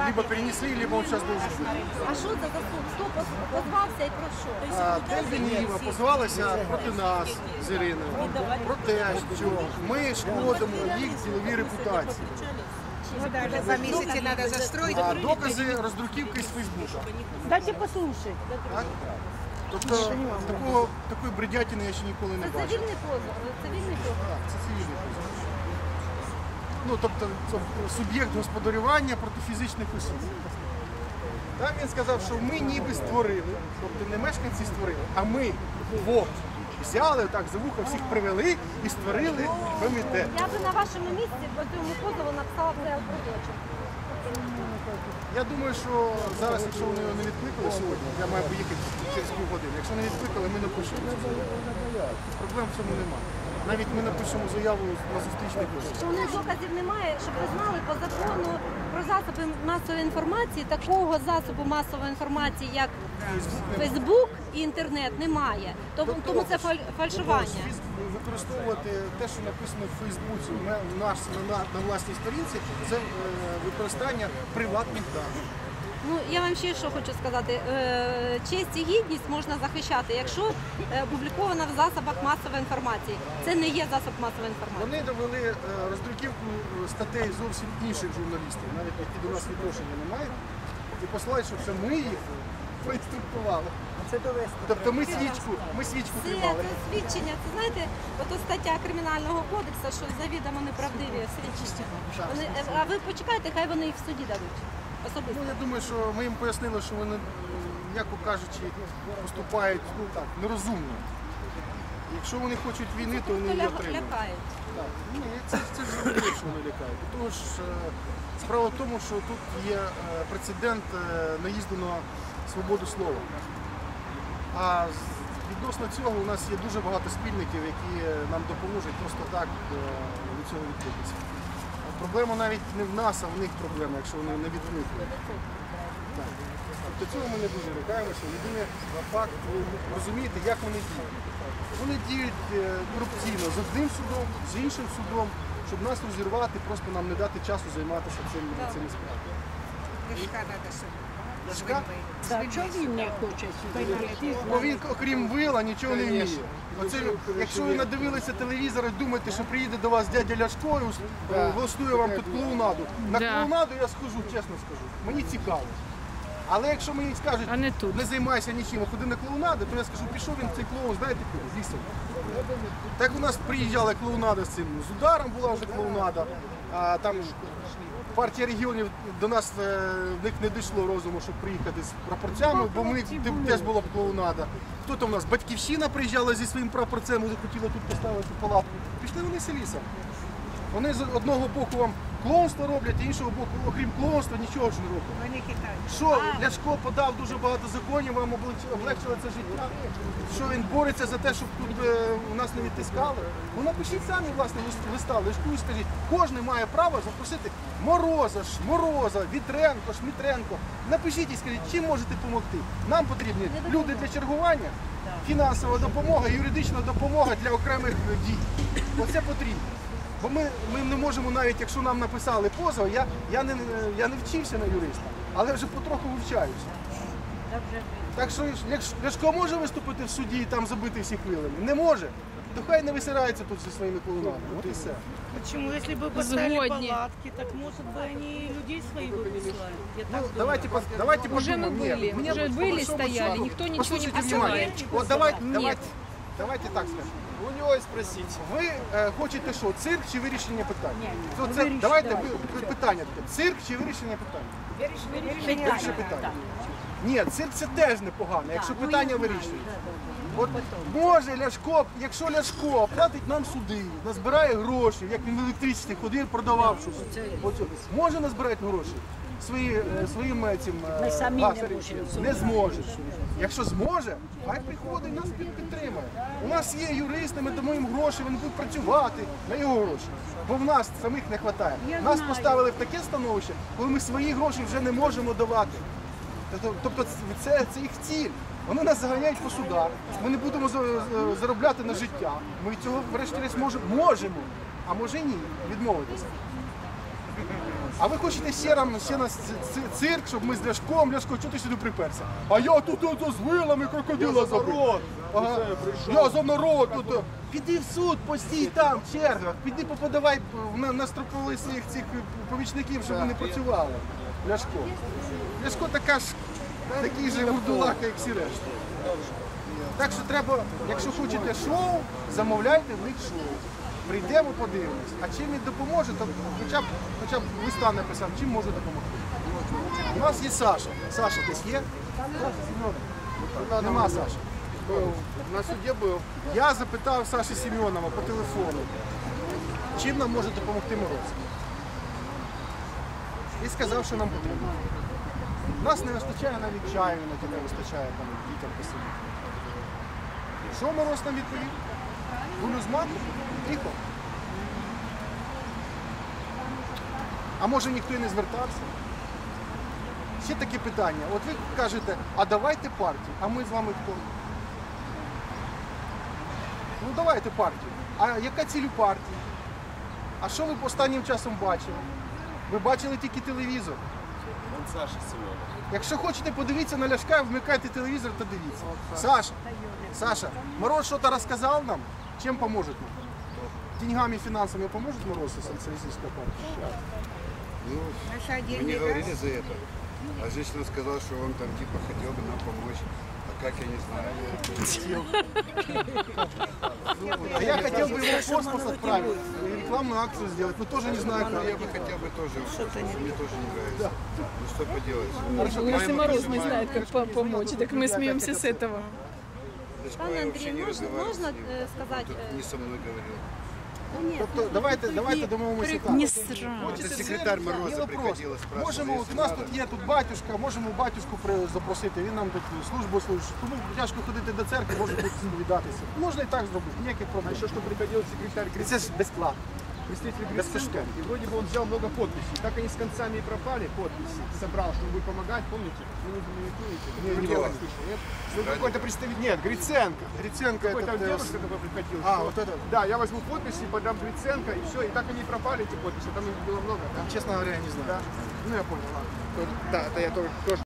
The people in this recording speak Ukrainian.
либо перенесли, либо он сейчас должен быть. А що це за суд? Хто позвався і про що? Тельденіва позвалася проти нас з Іриною про те, що ми шкодимо їх діловій репутації. Ну, даже за месяц надо застроить. А докази роздруківки з Фейсбука. Дайте послушать. Тобто такої бредятини я ще ніколи не Це бачив. цивільний позов. Цивільний позов. Так, це цивільний позов. Ну, тобто це суб'єкт господарювання проти фізичних осіб. Там він сказав, що ми ніби створили, тобто не мешканці створили, а ми двох взяли, так, за вуха всіх привели і створили комітет. Я би на вашому місці по цьому позову написала це проточок. Я думаю, що зараз, якщо вони його не відкликали сьогодні, я маю поїхати через півгодини. Якщо не відкликали, ми напишемо. Проблем в цьому немає. Навіть ми напишемо заяву на зустрічний позов. Що у них доказів немає, щоб ви знали, по закону про засоби масової інформації, такого засобу масової інформації, як Фейсбук і інтернет, немає. Тому це фальшування. Використовувати те, що написано в Фейсбуці на власній сторінці, це використання приватних даних. Ну, я вам ще що хочу сказати. Честь і гідність можна захищати, якщо опубліковано в засобах масової інформації. Це не є засоб масової інформації. Вони довели роздруківку статей зовсім інших журналістів, навіть які до нас відношення не мають, і посилають, що це ми їх проінструктували. Тобто ми свічку Це тримали. свідчення. Це, знаєте, ото стаття Кримінального кодексу, що завідомо неправдиві свідчення. А ви почекайте, хай вони їх в суді дадуть. Особисто. Ну, я думаю, що ми їм пояснили, що вони, м'яко кажучи, поступають нерозумно. Якщо вони хочуть війни, то вони її отримують. Лякають. Так. Ні, це зрозуміло, що вони лякають. Тому ж справа в тому, що тут є прецедент наїзду на свободу слова. А відносно цього у нас є дуже багато спільників, які нам допоможуть просто так від цього відбутися. Проблема навіть не в нас, а в них проблема, якщо вони не відвикли. Тобто цього ми не дуже лякаємося. Єдине факт, ви розумієте, як вони діють. Вони діють корупційно з одним судом, з іншим судом, щоб нас розірвати, просто нам не дати часу займатися цими справами. Ляшка надо, чтобы Ляшка? Чого він не хоче сюди прийти? Бо він, окрім вила, нічого не вміє. Оце, якщо ви надивилися телевізор і думаєте, що приїде до вас дядя Ляшко і влаштує вам тут клоунаду. На клоунаду я схожу, чесно скажу. Мені цікаво. Але якщо мені скажуть, не займайся нічим, а ходи на клоунаду, то я скажу, пішов він цей клоун, знаєте куди? В лісом. Так у нас приїжджала клоунада з цим. З ударом була вже клоунада. А там партія регіонів до нас в них не дійшло розуму, щоб приїхати з прапорцями, бо в них теж була б клоунада. Хто там у нас? Батьківщина приїжджала зі своїм прапорцем, і захотіла тут поставити палатку. Пішли вони з лісом. Вони з одного боку вам клоунство роблять, а іншого боку, окрім клоунства, нічого ж не роблять. они китайцы. Що Ляшко подав дуже багато законів, вам облегчило це життя? Що він бореться за те, щоб тут у нас не відтискали? Ну напишіть самі, власне, листа, Ляшку і скажіть, кожен має право запросити Мороза, Вітренко, Шмітренко. Напишіть і скажіть, чим можете допомогти. Нам потрібні люди для чергування, фінансова допомога, юридична допомога для окремих дій. Оце потрібно. Бо ми не можемо навіть, якщо нам написали позов, я не вчився на юриста, але вже потроху вивчаюся. Так що Ляшко може виступити в суді і там забити всіх вилами? Не може. То хай не висирається тут зі своїми клоунами. От і все. Почему? Если бы поставили палатки, так может бы они людей своих бы прислали. Я так Ну, думаю. давайте Уже мы подумаем. были, Нет, уже по были, большому стояли, счету, никто ничего не послушайте посылает. внимательно. Вот давайте так скажем. У него и спросить. Ви хочете що, цирк чи вирішення питання? Давайте питання таке. Цирк чи вирішення питання? Вирішення питання. Ні, цирк це теж непогано, якщо питання вирішується. От може Ляшко, якщо Ляшко платить нам суди, назбирає гроші, як він в електричці ходив, продавав щось. Може назбирати гроші своїм цим гасарям? Не зможе. Якщо зможе, хай приходить, нас підтримає. У нас є юристи, ми дамо їм гроші, вони будуть працювати на його гроші. Бо в нас самих не вистачає. Нас поставили в таке становище, коли ми свої гроші вже не можемо давати. Тобто це їх ціль. Вони нас заганяють по судах, ми не будемо заробляти на життя. Ми від цього врешті-решт можемо, а може ні, відмовитися. А ви хочете ще на цирк, щоб ми з Ляшком, Ляшко, чого ти сюди приперся? А я тут з вилами крокодила забрав. Ага. Я за народ тут. Піди в суд, постій там, в чергах, піди поподавай на строкових цих помічників, щоб вони працювали. Ляшко. Ляшко такий же вурдулака, як всі решта. Так що треба, якщо хочете шоу, замовляйте в них шоу. Прийдемо, подивимось. А чим він допоможе, то хоча б листа написав, чим можу допомогти. У нас є Саша. Саша десь є? Нема Саші. На суді був. Я запитав Саші Семенова по телефону, чим нам може допомогти Мороз. І сказав, що нам потрібно. Нас не вистачає навіть чаю, не вистачає там дітям посидіти. Що Мороз нам відповів? Гулю з маком? Тихо. А може ніхто і не звертався? Ще таке питання. От ви кажете, а давайте партію, а ми з вами хто? Ну давайте партію. А яка ціль у партії? А що ви останнім часом бачили? Ви бачили тільки телевізор. Вон Саша Семенов. Якщо хочете подивитися на Ляшка, вмикайте телевізор та дивіться. Саша, Мороз что-то рассказал нам? Чем поможет нам? Деньгами, финансами поможет Мороз и социалистическая партия? Ну, Наша мы не отдельная говорили за это. А женщина сказала, что он там типа хотел бы нам помочь. А как, я не знаю. А я хотел бы его в космос отправить, и рекламную акцию сделать, но тоже не знаю как. Я бы хотел бы тоже, мне тоже не нравится. Ну что поделать. У нас и Мороз не знает, как помочь, так мы смеемся с этого. Пане Андрій, можна сказати? Не со мной говорил. Тобто давайте домовимося так. Не сразу. Хочете Це секретар цирк? Мороза Діло приходила, просто. спрашивала, Можемо, якщо у нас надо. тут є тут батюшка, можемо батюшку запросити, він нам тут службу служить. Тому тяжко ходити до церкви, може бути сповідатися. Можна і так зробити, ніяких проблем. Еще что приходил секретарь І це ж безплатно. представитель Гриценко. Гриценко, и вроде бы он взял много подписей. Так они с концами и пропали, подписи. Собрал, чтобы будет помогать, помните? Вы не заметуете? Не, не дело было. слышал, нет? Ну, какой-то представитель, нет, Гриценко. Гриценко Какой-то этот, девушка такой приходил. А, что, вот это. Да, я возьму подписи, подам Гриценко, и все. И так они и пропали, эти подписи. Там их было много, да? честно говоря, я не знаю. Да. Ну, я понял, ладно. Да, это я тоже